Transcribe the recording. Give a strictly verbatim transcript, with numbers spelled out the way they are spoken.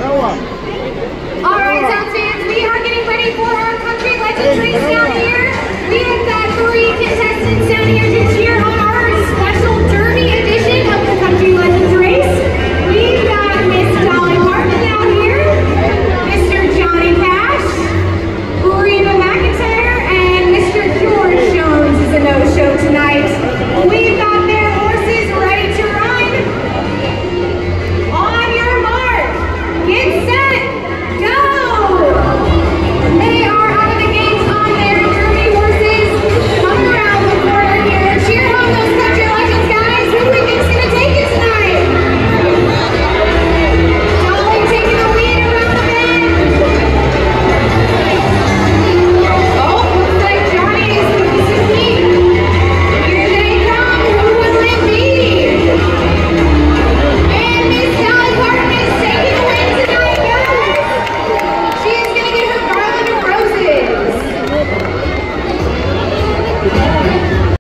All right, Sounds fans, we are getting ready for our country legends race down here. We have got three contestants down here to cheer on our special